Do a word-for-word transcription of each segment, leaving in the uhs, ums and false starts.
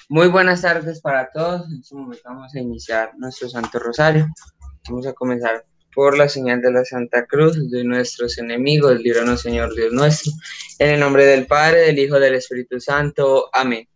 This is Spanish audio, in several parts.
Muy buenas tardes para todos. En este momento vamos a iniciar nuestro Santo Rosario. Vamos a comenzar por la señal de la Santa Cruz de nuestros enemigos. Líbranos, Señor Dios nuestro. En el nombre del Padre, del Hijo, del Espíritu Santo. Amén.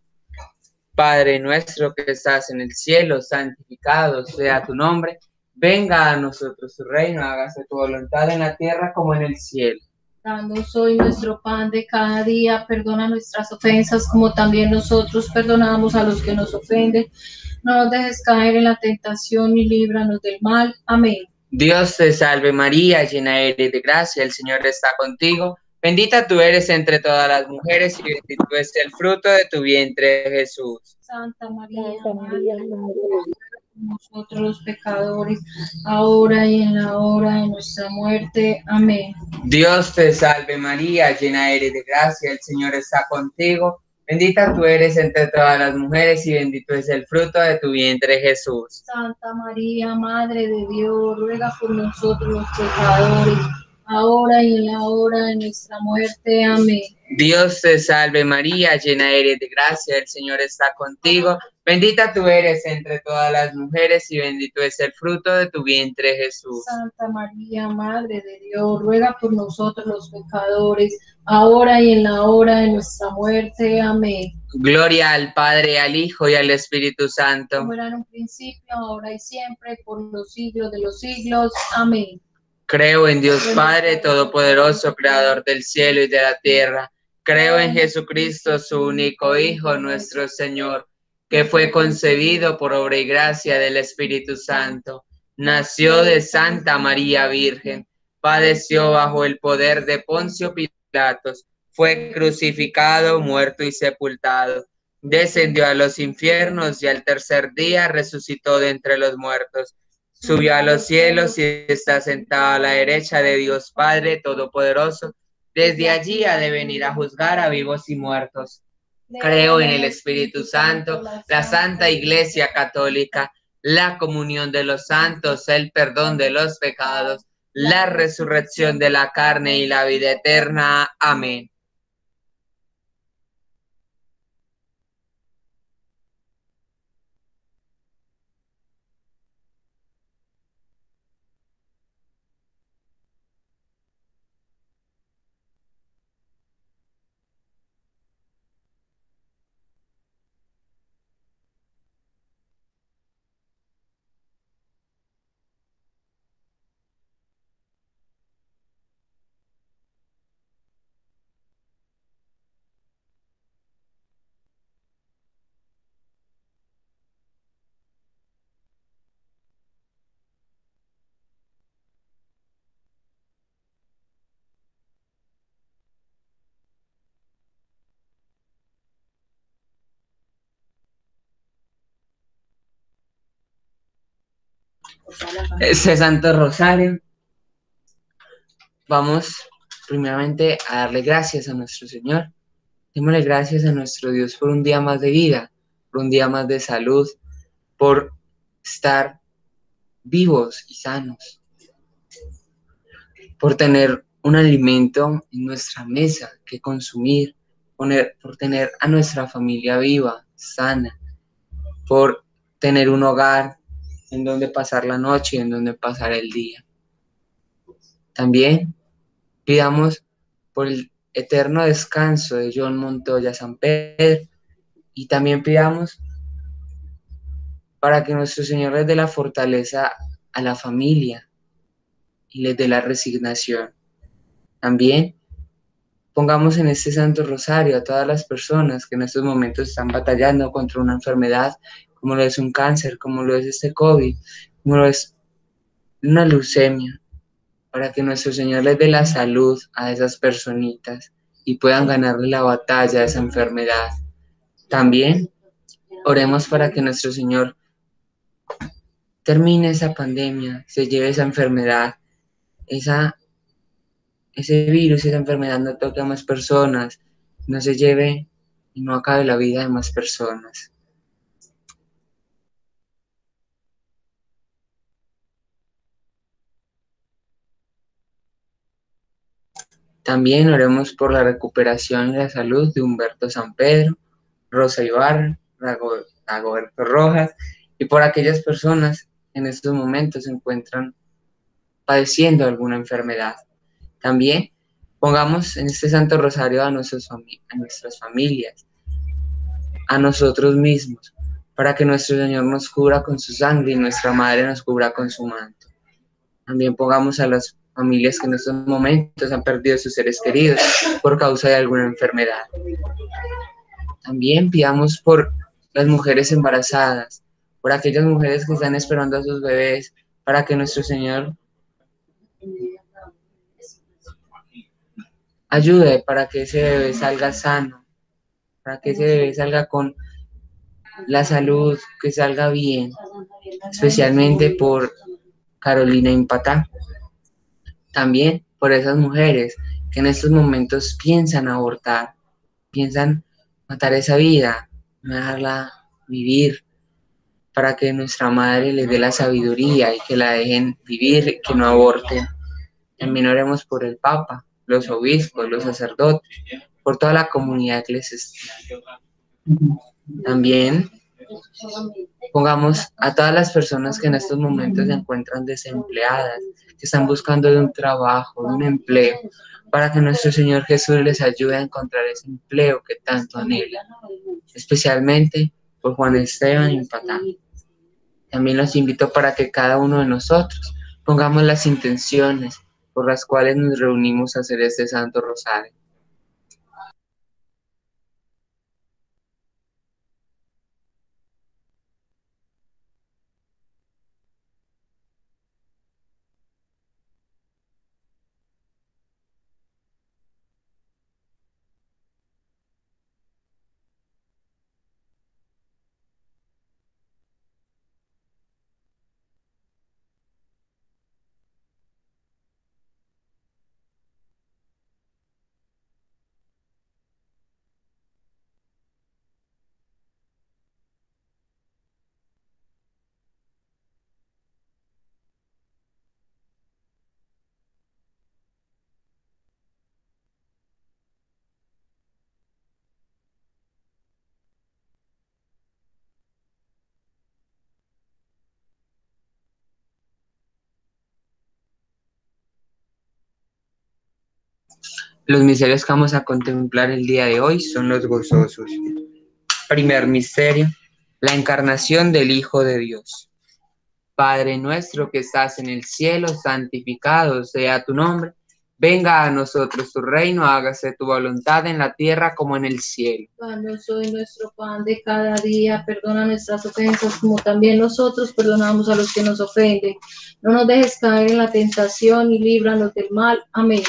Padre nuestro que estás en el cielo, santificado sea tu nombre. Venga a nosotros tu reino, hágase tu voluntad en la tierra como en el cielo. Danos hoy nuestro pan de cada día, perdona nuestras ofensas como también nosotros perdonamos a los que nos ofenden. No nos dejes caer en la tentación y líbranos del mal. Amén. Dios te salve María, llena eres de gracia, el Señor está contigo. Bendita tú eres entre todas las mujeres y bendito es el fruto de tu vientre, Jesús. Santa María, Santa Madre María, de Madre Dios, de Dios, nosotros los pecadores, ahora y en la hora de nuestra muerte. Amén. Dios te salve María, llena eres de gracia, el Señor está contigo. Bendita tú eres entre todas las mujeres y bendito es el fruto de tu vientre, Jesús. Santa María, Madre de Dios, ruega por nosotros los pecadores, ahora y en la hora de nuestra muerte. Amén. Dios te salve María, llena eres de gracia, el Señor está contigo. Bendita tú eres entre todas las mujeres y bendito es el fruto de tu vientre, Jesús. Santa María, Madre de Dios, ruega por nosotros los pecadores, ahora y en la hora de nuestra muerte. Amén. Gloria al Padre, al Hijo y al Espíritu Santo. Como era en un principio, ahora y siempre, por los siglos de los siglos. Amén. Creo en Dios Padre Todopoderoso, Creador del cielo y de la tierra. Creo en Jesucristo, su único Hijo, nuestro Señor, que fue concebido por obra y gracia del Espíritu Santo. Nació de Santa María Virgen, padeció bajo el poder de Poncio Pilatos, fue crucificado, muerto y sepultado. Descendió a los infiernos y al tercer día resucitó de entre los muertos. Subió a los cielos y está sentado a la derecha de Dios Padre Todopoderoso. Desde allí ha de venir a juzgar a vivos y muertos. Creo en el Espíritu Santo, la Santa Iglesia Católica, la comunión de los santos, el perdón de los pecados, la resurrección de la carne y la vida eterna. Amén. Este Santo Rosario, vamos primeramente a darle gracias a nuestro Señor. Démosle gracias a nuestro Dios por un día más de vida, por un día más de salud, por estar vivos y sanos, por tener un alimento en nuestra mesa que consumir, poner, por tener a nuestra familia viva, sana, por tener un hogar en donde pasar la noche y en donde pasar el día. También pidamos por el eterno descanso de John Montoya San Pedro y también pidamos para que nuestro Señor les dé la fortaleza a la familia y les dé la resignación. También pongamos en este Santo Rosario a todas las personas que en estos momentos están batallando contra una enfermedad, como lo es un cáncer, como lo es este COVID, como lo es una leucemia, para que nuestro Señor les dé la salud a esas personitas y puedan ganarle la batalla a esa enfermedad. También oremos para que nuestro Señor termine esa pandemia, se lleve esa enfermedad, esa, ese virus, esa enfermedad no toque a más personas, no se lleve y no acabe la vida de más personas. También oremos por la recuperación y la salud de Humberto San Pedro, Rosa Ibarra, Dagoberto Rojas, y por aquellas personas que en estos momentos se encuentran padeciendo alguna enfermedad. También pongamos en este Santo Rosario a, nuestros fami- a nuestras familias, a nosotros mismos, para que nuestro Señor nos cubra con su sangre y nuestra Madre nos cubra con su manto. También pongamos a las familias que en estos momentos han perdido sus seres queridos por causa de alguna enfermedad. También pidamos por las mujeres embarazadas, por aquellas mujeres que están esperando a sus bebés, para que nuestro Señor ayude para que ese bebé salga sano, para que ese bebé salga con la salud, que salga bien, especialmente por Carolina Impatá. También por esas mujeres que en estos momentos piensan abortar, piensan matar esa vida, no dejarla vivir, para que nuestra Madre les dé la sabiduría y que la dejen vivir, que no aborten. También oremos por el Papa, los obispos, los sacerdotes, por toda la comunidad eclesiástica. También pongamos a todas las personas que en estos momentos se encuentran desempleadas, que están buscando de un trabajo, de un empleo, para que nuestro Señor Jesús les ayude a encontrar ese empleo que tanto anhelan, especialmente por Juan Esteban y Patán. También los invito para que cada uno de nosotros pongamos las intenciones por las cuales nos reunimos a hacer este Santo Rosario. Los misterios que vamos a contemplar el día de hoy son los gozosos. Primer misterio, la encarnación del Hijo de Dios. Padre nuestro que estás en el cielo, santificado sea tu nombre. Venga a nosotros tu reino, hágase tu voluntad en la tierra como en el cielo. Danos hoy nuestro pan de cada día, perdona nuestras ofensas como también nosotros perdonamos a los que nos ofenden. No nos dejes caer en la tentación y líbranos del mal. Amén.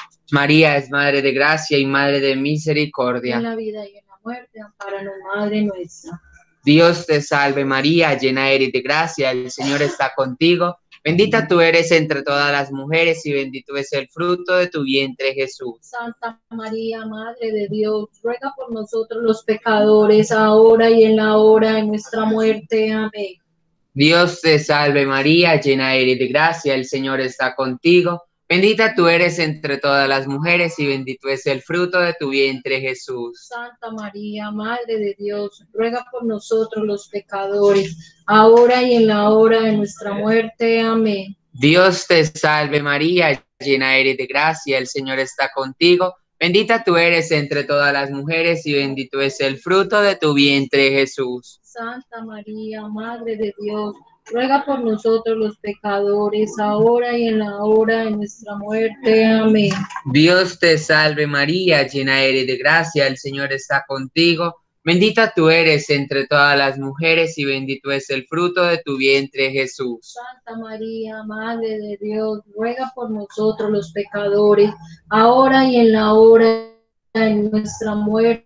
María es Madre de Gracia y Madre de Misericordia. En la vida y en la muerte, ampáranos, Madre nuestra. Dios te salve María, llena eres de gracia, el Señor está contigo. Bendita tú eres entre todas las mujeres y bendito es el fruto de tu vientre, Jesús. Santa María, Madre de Dios, ruega por nosotros los pecadores, ahora y en la hora de nuestra muerte. Amén. Dios te salve María, llena eres de gracia, el Señor está contigo. Bendita tú eres entre todas las mujeres y bendito es el fruto de tu vientre, Jesús. Santa María, Madre de Dios, ruega por nosotros los pecadores, ahora y en la hora de nuestra muerte. Amén. Dios te salve María, llena eres de gracia, el Señor está contigo. Bendita tú eres entre todas las mujeres y bendito es el fruto de tu vientre, Jesús. Santa María, Madre de Dios, ruega por nosotros los pecadores, ahora y en la hora de nuestra muerte. Amén. Dios te salve María, llena eres de gracia, el Señor está contigo. Bendita tú eres entre todas las mujeres y bendito es el fruto de tu vientre, Jesús. Santa María, Madre de Dios, ruega por nosotros los pecadores, ahora y en la hora de nuestra muerte.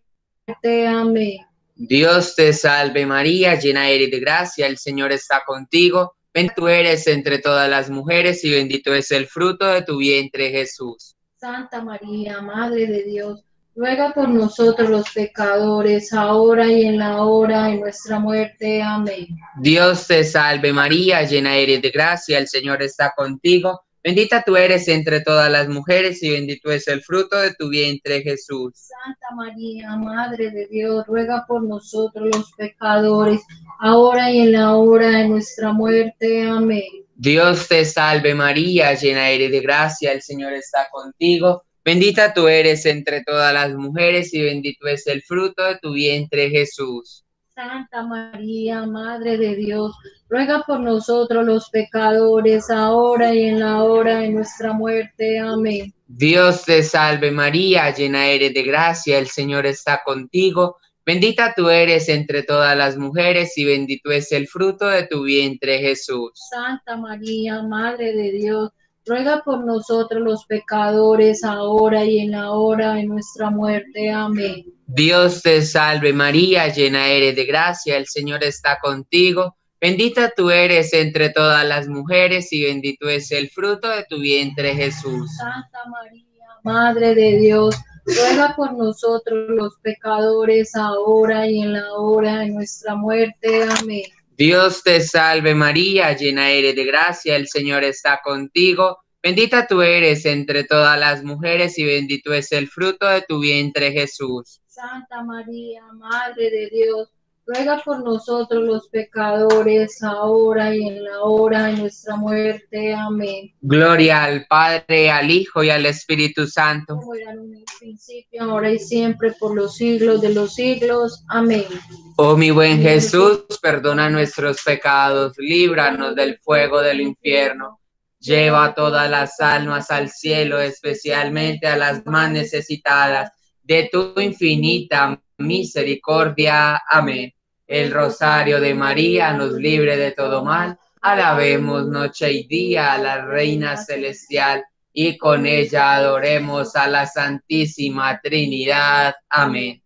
Amén. Dios te salve María, llena eres de gracia, el Señor está contigo. Bendita tú eres entre todas las mujeres y bendito es el fruto de tu vientre, Jesús. Santa María, Madre de Dios, ruega por nosotros los pecadores, ahora y en la hora de nuestra muerte. Amén. Dios te salve María, llena eres de gracia, el Señor está contigo. Bendita tú eres entre todas las mujeres y bendito es el fruto de tu vientre, Jesús. Santa María, Madre de Dios, ruega por nosotros los pecadores, ahora y en la hora de nuestra muerte. Amén. Dios te salve María, llena eres de gracia, el Señor está contigo. Bendita tú eres entre todas las mujeres y bendito es el fruto de tu vientre, Jesús. Santa María, Madre de Dios, ruega por nosotros los pecadores, ahora y en la hora de nuestra muerte. Amén. Dios te salve María, llena eres de gracia, el Señor está contigo. Bendita tú eres entre todas las mujeres y bendito es el fruto de tu vientre, Jesús. Santa María, Madre de Dios, ruega por nosotros los pecadores, ahora y en la hora de nuestra muerte. Amén. Dios te salve María, llena eres de gracia, el Señor está contigo. Bendita tú eres entre todas las mujeres y bendito es el fruto de tu vientre, Jesús. Santa María, Madre de Dios, ruega por nosotros los pecadores, ahora y en la hora de nuestra muerte. Amén. Dios te salve María, llena eres de gracia, el Señor está contigo. Bendita tú eres entre todas las mujeres y bendito es el fruto de tu vientre, Jesús. Santa María, Madre de Dios, ruega por nosotros los pecadores, ahora y en la hora de nuestra muerte. Amén. Gloria al Padre, al Hijo y al Espíritu Santo. Como era en el principio, ahora y siempre, por los siglos de los siglos. Amén. Oh mi buen Jesús, perdona nuestros pecados, líbranos del fuego del infierno. Lleva todas las almas al cielo, especialmente a las más necesitadas de tu infinita misericordia. Amén. El rosario de María nos libre de todo mal. Alabemos noche y día a la Reina Celestial y con ella adoremos a la Santísima Trinidad. Amén.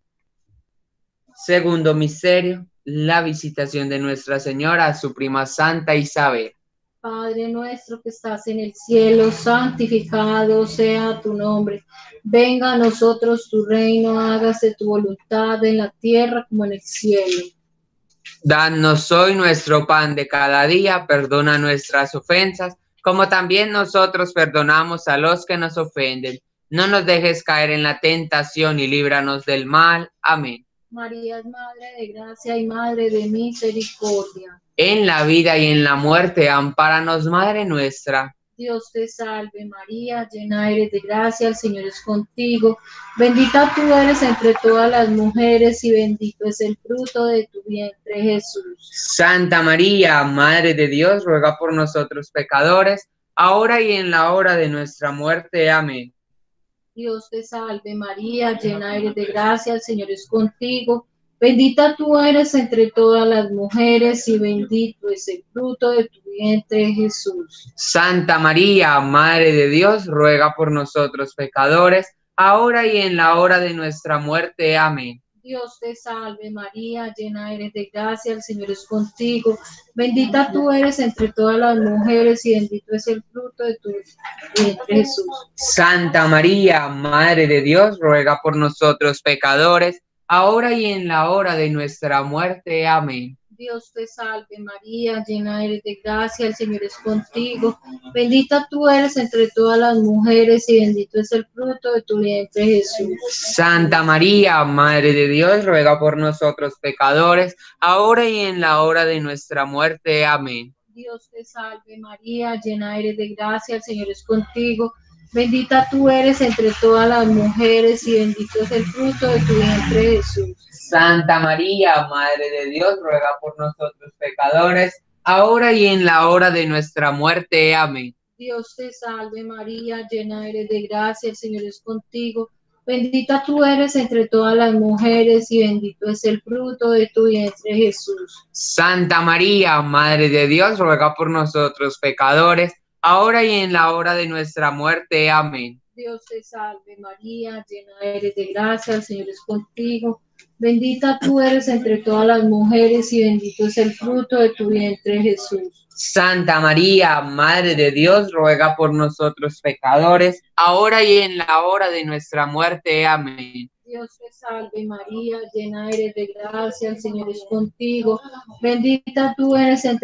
Segundo misterio, la visitación de Nuestra Señora a su prima Santa Isabel. Padre nuestro que estás en el cielo, santificado sea tu nombre. Venga a nosotros tu reino, hágase tu voluntad en la tierra como en el cielo. Danos hoy nuestro pan de cada día, perdona nuestras ofensas, como también nosotros perdonamos a los que nos ofenden. No nos dejes caer en la tentación y líbranos del mal. Amén. María es Madre de gracia y Madre de misericordia. En la vida y en la muerte, ampáranos, Madre nuestra. Dios te salve María, llena eres de gracia, el Señor es contigo. Bendita tú eres entre todas las mujeres y bendito es el fruto de tu vientre, Jesús. Santa María, Madre de Dios, ruega por nosotros pecadores, ahora y en la hora de nuestra muerte. Amén. Dios te salve María, llena eres de gracia, el Señor es contigo. Bendita tú eres entre todas las mujeres y bendito es el fruto de tu vientre, Jesús. Santa María, Madre de Dios, ruega por nosotros pecadores, ahora y en la hora de nuestra muerte. Amén. Dios te salve María, llena eres de gracia, el Señor es contigo. Bendita tú eres entre todas las mujeres y bendito es el fruto de tu vientre, Jesús. Santa María, Madre de Dios, ruega por nosotros pecadores, ahora y en la hora de nuestra muerte. Amén. Dios te salve María, llena eres de gracia, el Señor es contigo. Bendita tú eres entre todas las mujeres y bendito es el fruto de tu vientre, Jesús. Santa María, Madre de Dios, ruega por nosotros pecadores, ahora y en la hora de nuestra muerte. Amén. Dios te salve María, llena eres de gracia, el Señor es contigo. Bendita tú eres entre todas las mujeres y bendito es el fruto de tu vientre, Jesús. Santa María, Madre de Dios, ruega por nosotros pecadores, ahora y en la hora de nuestra muerte. Amén. Dios te salve María, llena eres de gracia, el Señor es contigo. Bendita tú eres entre todas las mujeres y bendito es el fruto de tu vientre, Jesús. Santa María, Madre de Dios, ruega por nosotros pecadores, ahora y en la hora de nuestra muerte. Amén. Dios te salve María, llena eres de gracia, el Señor es contigo. Bendita tú eres entre todas las mujeres y bendito es el fruto de tu vientre, Jesús. Santa María, Madre de Dios, ruega por nosotros pecadores, ahora y en la hora de nuestra muerte. Amén. Dios te salve María, llena eres de gracia, el Señor es contigo. Bendita tú eres entre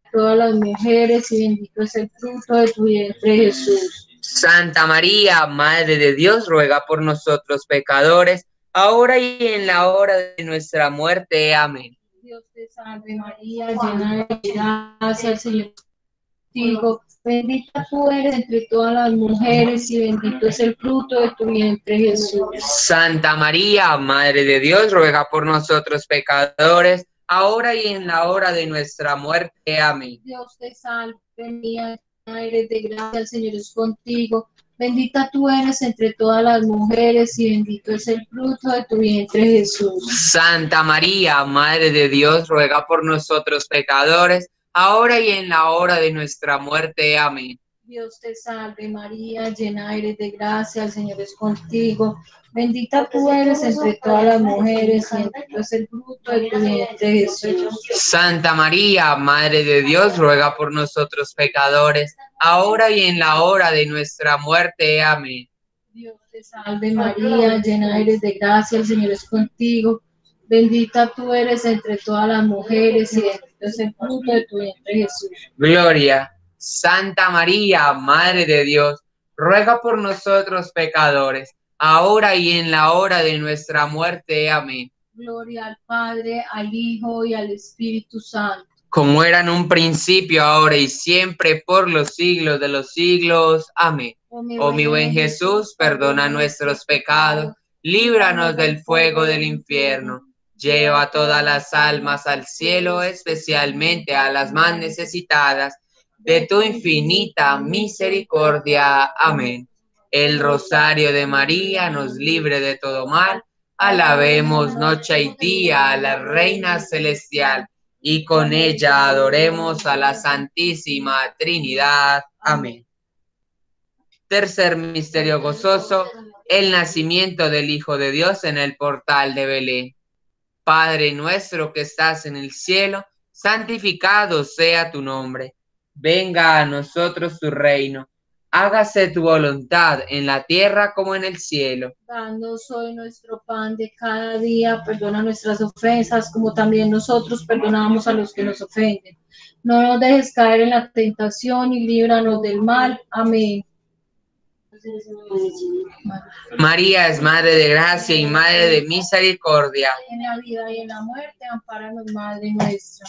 todas las mujeres, y bendito es el fruto de tu vientre, Jesús. Santa María, Madre de Dios, ruega por nosotros pecadores, ahora y en la hora de nuestra muerte. Amén. Dios te salve María, llena de gracia, el Señor es contigo. Bendita tú eres entre todas las mujeres, y bendito es el fruto de tu vientre, Jesús. Santa María, Madre de Dios, ruega por nosotros pecadores, ahora y en la hora de nuestra muerte. Amén. Dios te salve María, llena eres de gracia, el Señor es contigo. Bendita tú eres entre todas las mujeres, y bendito es el fruto de tu vientre, Jesús. Santa María, Madre de Dios, ruega por nosotros pecadores, ahora y en la hora de nuestra muerte. Amén. Dios te salve María, llena eres de gracia, el Señor es contigo. Bendita tú eres entre todas las mujeres, y bendito es el fruto de tu vientre, Jesús. Santa María, Madre de Dios, ruega por nosotros pecadores, ahora y en la hora de nuestra muerte. Amén. Dios te salve María, llena eres de gracia, el Señor es contigo. Bendita tú eres entre todas las mujeres, y bendito es el fruto de tu vientre, Jesús. Gloria. Santa María, Madre de Dios, ruega por nosotros pecadores, ahora y en la hora de nuestra muerte. Amén. Gloria al Padre, al Hijo y al Espíritu Santo. Como era en un principio, ahora y siempre, por los siglos de los siglos. Amén. Oh mi, oh mi buen Jesús, perdona nuestros pecados, líbranos del fuego del infierno, lleva todas las almas al cielo, especialmente a las más necesitadas de tu infinita misericordia. Amén. El rosario de María nos libre de todo mal. Alabemos noche y día a la Reina Celestial, y con ella adoremos a la Santísima Trinidad. Amén. Tercer misterio gozoso, el nacimiento del Hijo de Dios en el portal de Belén. Padre nuestro que estás en el cielo, santificado sea tu nombre. Venga a nosotros tu reino. Hágase tu voluntad en la tierra como en el cielo. Danos hoy nuestro pan de cada día, perdona nuestras ofensas, como también nosotros perdonamos a los que nos ofenden. No nos dejes caer en la tentación, y líbranos del mal. Amén. María es Madre de Gracia y Madre de Misericordia. En la vida y en la muerte, ampáranos, Madre nuestra.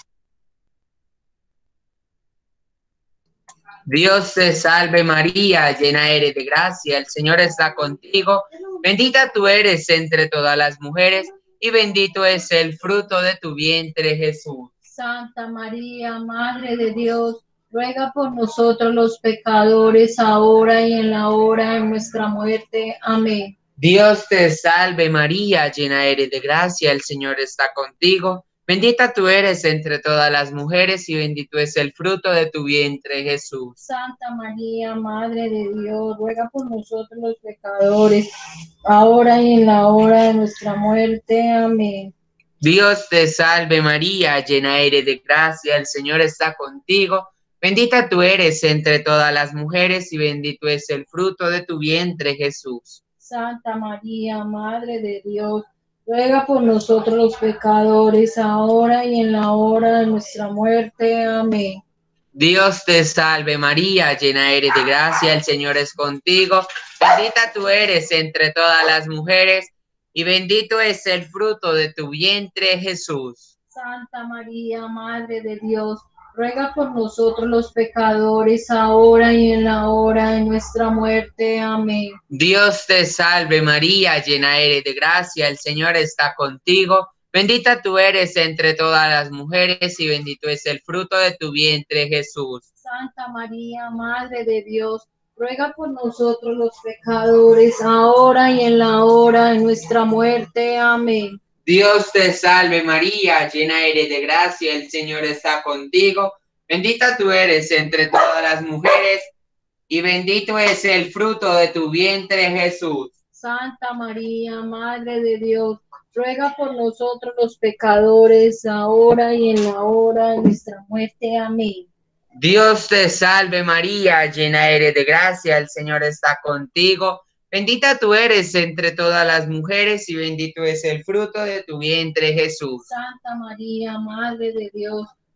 Dios te salve María, llena eres de gracia, el Señor está contigo. Bendita tú eres entre todas las mujeres, y bendito es el fruto de tu vientre, Jesús. Santa María, Madre de Dios, ruega por nosotros los pecadores, ahora y en la hora de nuestra muerte. Amén. Dios te salve María, llena eres de gracia, el Señor está contigo. Bendita tú eres entre todas las mujeres, y bendito es el fruto de tu vientre, Jesús. Santa María, Madre de Dios, ruega por nosotros los pecadores, ahora y en la hora de nuestra muerte. Amén. Dios te salve María, llena eres de gracia, el Señor está contigo. Bendita tú eres entre todas las mujeres, y bendito es el fruto de tu vientre, Jesús. Santa María, Madre de Dios, ruega por nosotros los pecadores, ahora y en la hora de nuestra muerte. Amén. Dios te salve María, llena eres de gracia, el Señor es contigo. Bendita tú eres entre todas las mujeres, y bendito es el fruto de tu vientre, Jesús. Santa María, Madre de Dios, ruega por nosotros los pecadores, ahora y en la hora de nuestra muerte. Amén. Dios te salve María, llena eres de gracia, el Señor está contigo. Bendita tú eres entre todas las mujeres, y bendito es el fruto de tu vientre, Jesús. Santa María, Madre de Dios, ruega por nosotros los pecadores, ahora y en la hora de nuestra muerte. Amén. Dios te salve María, llena eres de gracia, el Señor está contigo. Bendita tú eres entre todas las mujeres, y bendito es el fruto de tu vientre, Jesús. Santa María, Madre de Dios, ruega por nosotros los pecadores, ahora y en la hora de nuestra muerte. Amén. Dios te salve María, llena eres de gracia, el Señor está contigo. Bendita tú eres entre todas las mujeres, y bendito es el fruto de tu vientre, Jesús. Santa María, Madre de Dios,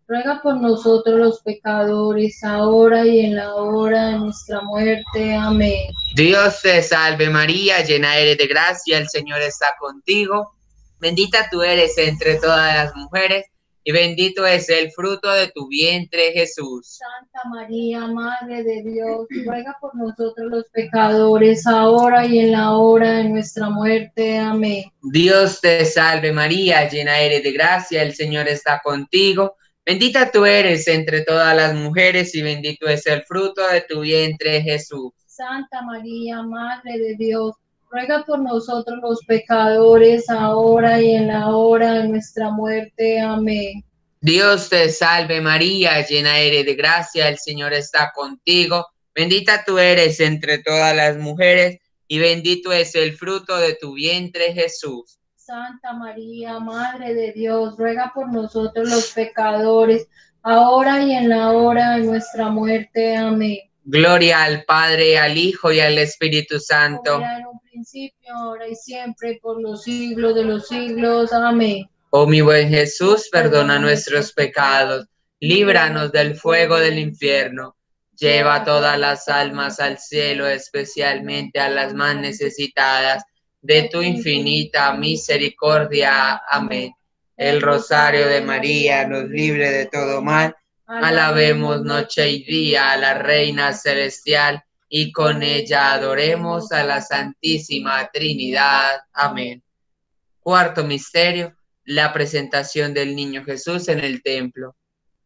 ruega por nosotros los pecadores, ahora y en la hora de nuestra muerte. Amén. Dios te salve María, llena eres de gracia, el Señor está contigo. Bendita tú eres entre todas las mujeres, y bendito es el fruto de tu vientre, Jesús. Santa María, Madre de Dios, ruega por nosotros los pecadores, ahora y en la hora de nuestra muerte. Amén. Dios te salve María, llena eres de gracia, el Señor está contigo. Bendita tú eres entre todas las mujeres, y bendito es el fruto de tu vientre, Jesús. Santa María, Madre de Dios, ruega por nosotros los pecadores, ahora y en la hora de nuestra muerte. Amén. Dios te salve María, llena eres de gracia, el Señor está contigo. Bendita tú eres entre todas las mujeres, y bendito es el fruto de tu vientre, Jesús. Santa María, Madre de Dios, ruega por nosotros los pecadores, ahora y en la hora de nuestra muerte. Amén. Gloria al Padre, al Hijo y al Espíritu Santo. Como era en un principio, ahora y siempre, por los siglos de los siglos. Amén. Oh mi buen Jesús, perdona nuestros pecados, líbranos del fuego del infierno, lleva todas las almas al cielo, especialmente a las más necesitadas de tu infinita misericordia. Amén. El rosario de María nos libre de todo mal. Alabemos noche y día a la Reina Celestial, y con ella adoremos a la Santísima Trinidad. Amén. Cuarto misterio: la presentación del niño Jesús en el templo.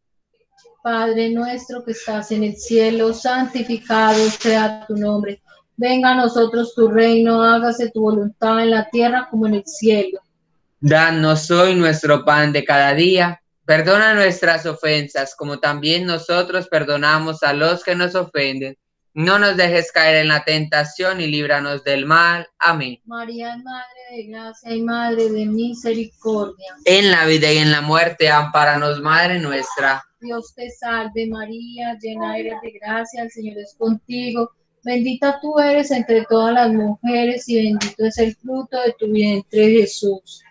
Padre nuestro que estás en el cielo, santificado sea tu nombre. Venga a nosotros tu reino, hágase tu voluntad en la tierra como en el cielo. Danos hoy nuestro pan de cada día. Perdona nuestras ofensas, como también nosotros perdonamos a los que nos ofenden. No nos dejes caer en la tentación y líbranos del mal. Amén. María es Madre de gracia y Madre de misericordia. En la vida y en la muerte, ampáranos, Madre nuestra. Dios te salve María, llena eres de gracia, el Señor es contigo. Bendita tú eres entre todas las mujeres y bendito es el fruto de tu vientre, Jesús.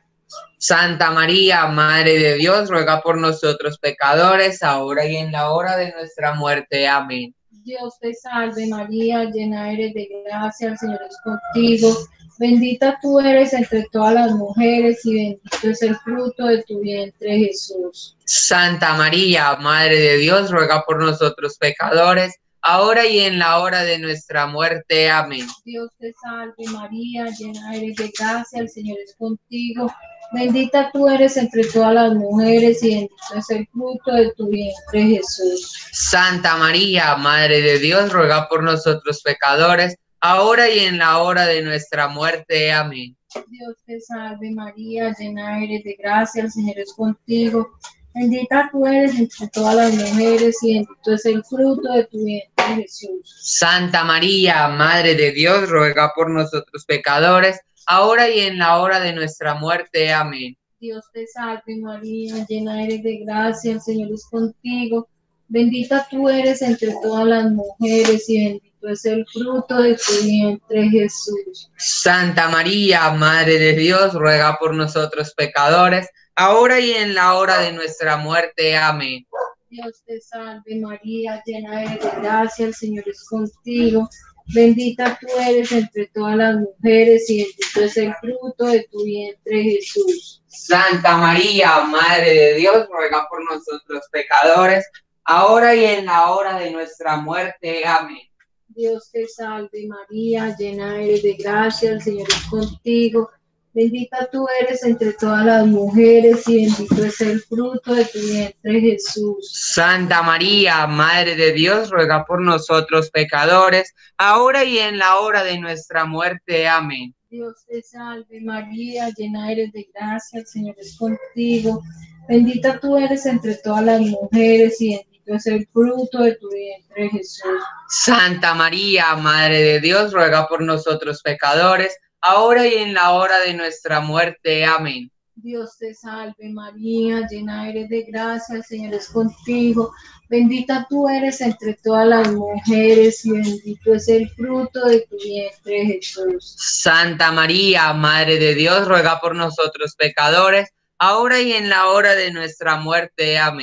Santa María, Madre de Dios, ruega por nosotros pecadores, ahora y en la hora de nuestra muerte. Amén. Dios te salve María, llena eres de gracia, el Señor es contigo. Bendita tú eres entre todas las mujeres y bendito es el fruto de tu vientre, Jesús. Santa María, Madre de Dios, ruega por nosotros pecadores, ahora y en la hora de nuestra muerte. Amén. Dios te salve María, llena eres de gracia, el Señor es contigo. Bendita tú eres entre todas las mujeres y bendito es el fruto de tu vientre, Jesús. Santa María, Madre de Dios, ruega por nosotros pecadores, ahora y en la hora de nuestra muerte. Amén. Dios te salve María, llena eres de gracia, el Señor es contigo. Bendita tú eres entre todas las mujeres y bendito es el fruto de tu vientre, Jesús. Santa María, Madre de Dios, ruega por nosotros pecadores, ahora y en la hora de nuestra muerte. Amén. Dios te salve María, llena eres de gracia, el Señor es contigo. Bendita tú eres entre todas las mujeres y bendito es el fruto de tu vientre, Jesús. Santa María, Madre de Dios, ruega por nosotros pecadores, ahora y en la hora de nuestra muerte. Amén. Dios te salve María, llena eres de gracia, el Señor es contigo. Bendita tú eres entre todas las mujeres y bendito es el fruto de tu vientre, Jesús. Santa María, Madre de Dios, ruega por nosotros pecadores, ahora y en la hora de nuestra muerte. Amén. Dios te salve María, llena eres de gracia, el Señor es contigo. Bendita tú eres entre todas las mujeres y bendito es el fruto de tu vientre, Jesús. Santa María, Madre de Dios, ruega por nosotros pecadores, ahora y en la hora de nuestra muerte. Amén. Dios te salve María, llena eres de gracia, el Señor es contigo. Bendita tú eres entre todas las mujeres y bendito es el fruto de tu vientre, Jesús. Santa María, Madre de Dios, ruega por nosotros pecadores, ahora y en la hora de nuestra muerte. Amén. Dios te salve María, llena eres de gracia, el Señor es contigo. Bendita tú eres entre todas las mujeres y bendito es el fruto de tu vientre, Jesús. Santa María, Madre de Dios, ruega por nosotros pecadores, ahora y en la hora de nuestra muerte. Amén.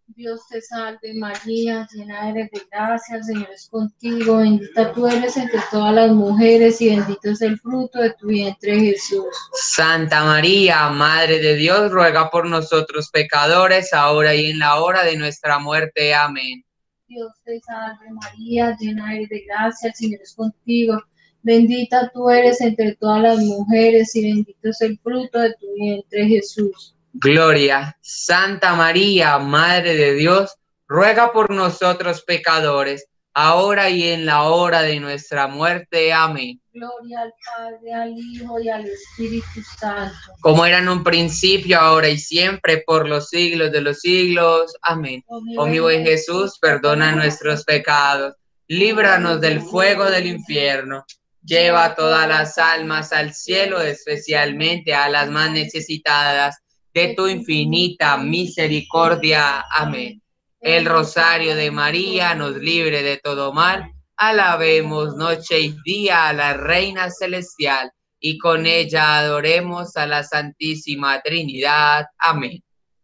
Dios te salve María, llena eres de gracia, el Señor es contigo, bendita tú eres entre todas las mujeres y bendito es el fruto de tu vientre Jesús. Santa María, Madre de Dios, ruega por nosotros pecadores, ahora y en la hora de nuestra muerte. Amén. Dios te salve María, llena eres de gracia, el Señor es contigo, bendita tú eres entre todas las mujeres y bendito es el fruto de tu vientre Jesús. Gloria, Santa María, Madre de Dios, ruega por nosotros pecadores, ahora y en la hora de nuestra muerte. Amén. Gloria al Padre, al Hijo y al Espíritu Santo. Como era en un principio, ahora y siempre, por los siglos de los siglos. Amén. Oh mi buen Jesús, perdona nuestros pecados, líbranos del fuego del infierno, lleva todas las almas al cielo, especialmente a las más necesitadas de tu infinita misericordia. Amén. El rosario de María nos libre de todo mal. Alabemos noche y día a la Reina Celestial, y con ella adoremos a la Santísima Trinidad. Amén.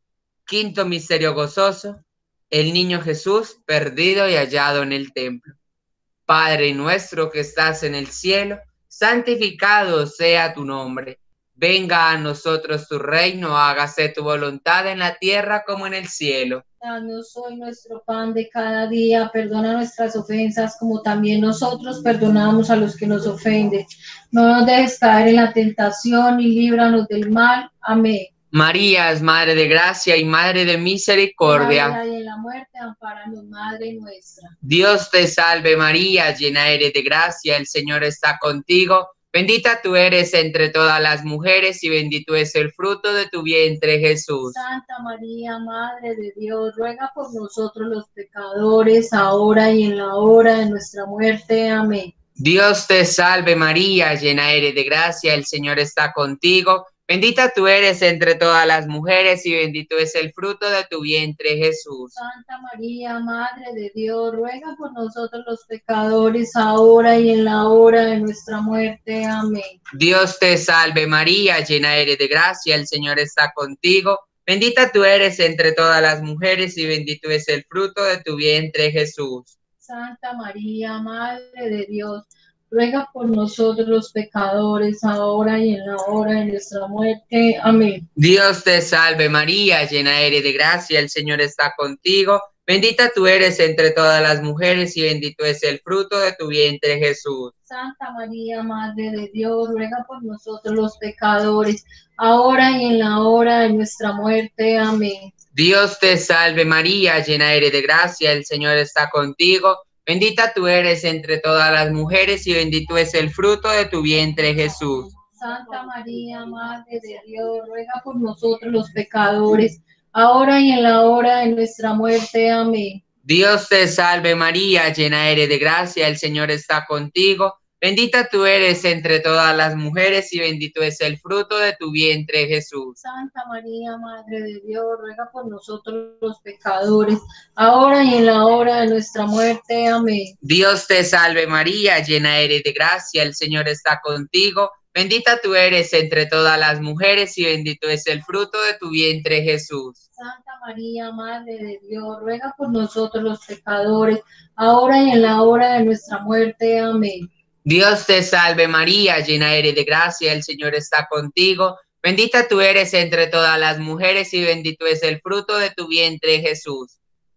Quinto misterio gozoso: el niño Jesús perdido y hallado en el templo. Padre nuestro que estás en el cielo, santificado sea tu nombre. Venga a nosotros tu reino, hágase tu voluntad en la tierra como en el cielo. Danos hoy nuestro pan de cada día, perdona nuestras ofensas como también nosotros perdonamos a los que nos ofenden. No nos dejes caer en la tentación y líbranos del mal. Amén. María es Madre de Gracia y Madre de Misericordia. En la vida y en la muerte, ampáranos, Madre nuestra. Dios te salve María, llena eres de gracia, el Señor está contigo. Bendita tú eres entre todas las mujeres y bendito es el fruto de tu vientre, Jesús. Santa María, Madre de Dios, ruega por nosotros los pecadores, ahora y en la hora de nuestra muerte. Amén. Dios te salve María, llena eres de gracia, el Señor está contigo. Bendita tú eres entre todas las mujeres y bendito es el fruto de tu vientre, Jesús. Santa María, Madre de Dios, ruega por nosotros los pecadores, ahora y en la hora de nuestra muerte. Amén. Dios te salve María, llena eres de gracia, el Señor está contigo. Bendita tú eres entre todas las mujeres y bendito es el fruto de tu vientre, Jesús. Santa María, Madre de Dios, ruega por nosotros los pecadores, ahora y en la hora de nuestra muerte. Amén. Dios te salve María, llena eres de gracia, el Señor está contigo. Bendita tú eres entre todas las mujeres y bendito es el fruto de tu vientre, Jesús. Santa María, Madre de Dios, ruega por nosotros los pecadores, ahora y en la hora de nuestra muerte. Amén. Dios te salve María, llena eres de gracia, el Señor está contigo. Bendita tú eres entre todas las mujeres y bendito es el fruto de tu vientre, Jesús. Santa María, Madre de Dios, ruega por nosotros los pecadores, ahora y en la hora de nuestra muerte. Amén. Dios te salve María, llena eres de gracia, el Señor está contigo. Bendita tú eres entre todas las mujeres y bendito es el fruto de tu vientre, Jesús. Santa María, Madre de Dios, ruega por nosotros los pecadores, ahora y en la hora de nuestra muerte. Amén. Dios te salve María, llena eres de gracia, el Señor está contigo. Bendita tú eres entre todas las mujeres y bendito es el fruto de tu vientre, Jesús. Santa María, Madre de Dios, ruega por nosotros los pecadores, ahora y en la hora de nuestra muerte. Amén. Dios te salve María, llena eres de gracia, el Señor está contigo. Bendita tú eres entre todas las mujeres y bendito es el fruto de tu vientre, Jesús.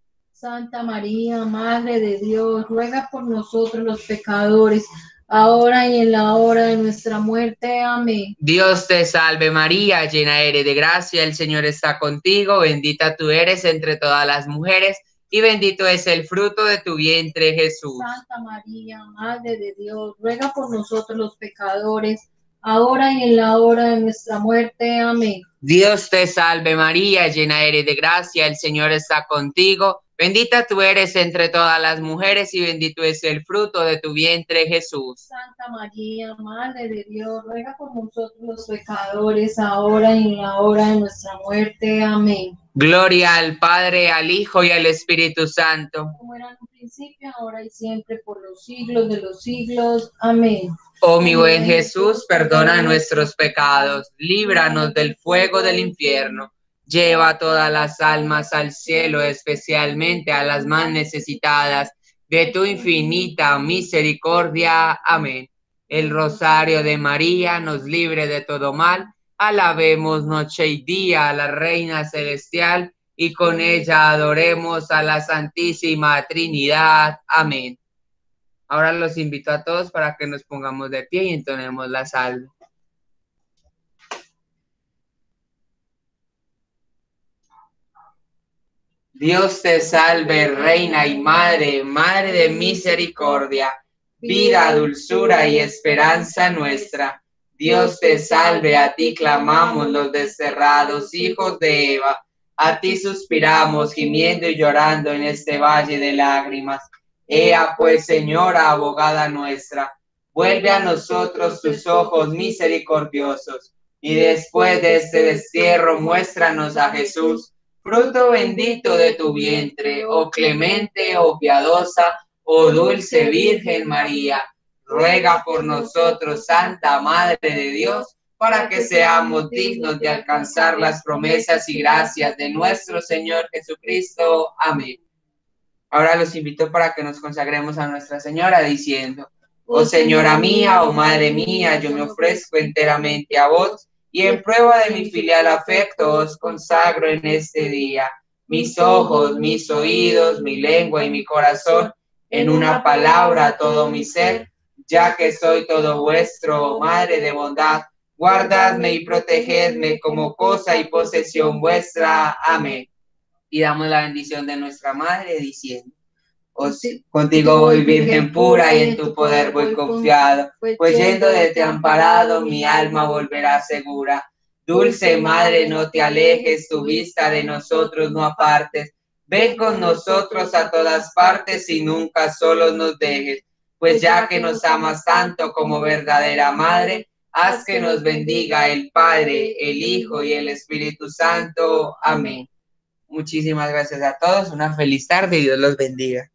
Santa María, Madre de Dios, ruega por nosotros los pecadores, ahora y en la hora de nuestra muerte. Amén. Dios te salve María, llena eres de gracia, el Señor está contigo. Bendita tú eres entre todas las mujeres y bendito es el fruto de tu vientre, Jesús. Santa María, Madre de Dios, ruega por nosotros los pecadores, ahora y en la hora de nuestra muerte. Amén. Dios te salve María, llena eres de gracia, el Señor está contigo. Bendita tú eres entre todas las mujeres y bendito es el fruto de tu vientre, Jesús. Santa María, Madre de Dios, ruega por nosotros los pecadores, ahora y en la hora de nuestra muerte. Amén. Gloria al Padre, al Hijo y al Espíritu Santo. Como era en un principio, ahora y siempre, por los siglos de los siglos. Amén. Oh mi buen Jesús, perdona nuestros pecados, líbranos del fuego del infierno, Lleva todas las almas al cielo, especialmente a las más necesitadas de tu infinita misericordia. Amén. El rosario de María nos libre de todo mal. Alabemos noche y día a la Reina Celestial y con ella adoremos a la Santísima Trinidad. Amén. Ahora los invito a todos para que nos pongamos de pie y entonemos la salve. Dios te salve, Reina y Madre, Madre de misericordia, vida, dulzura y esperanza nuestra. Dios te salve, a ti clamamos los desterrados hijos de Eva, a ti suspiramos gimiendo y llorando en este valle de lágrimas. Ea pues, Señora, abogada nuestra, vuelve a nosotros tus ojos misericordiosos, y después de este destierro muéstranos a Jesús, fruto bendito de tu vientre, oh clemente, oh piadosa, oh dulce Virgen María. Ruega por nosotros, Santa Madre de Dios, para que seamos dignos de alcanzar las promesas y gracias de nuestro Señor Jesucristo. Amén. Ahora los invito para que nos consagremos a Nuestra Señora diciendo: Oh Señora mía, oh Madre mía, yo me ofrezco enteramente a vos, y en prueba de mi filial afecto os consagro en este día mis ojos, mis oídos, mi lengua y mi corazón, en una palabra todo mi ser, ya que soy todo vuestro, Madre de bondad, guardadme y protegedme como cosa y posesión vuestra. Amén. Y damos la bendición de nuestra Madre diciendo: Oh, sí, contigo voy, Virgen pura, y en tu poder voy confiado, pues yendo de ti amparado, mi alma volverá segura. Dulce Madre, no te alejes, tu vista de nosotros no apartes. Ven con nosotros a todas partes y nunca solos nos dejes, pues ya que nos amas tanto como verdadera Madre, haz que nos bendiga el Padre, el Hijo y el Espíritu Santo. Amén. Muchísimas gracias a todos, una feliz tarde y Dios los bendiga.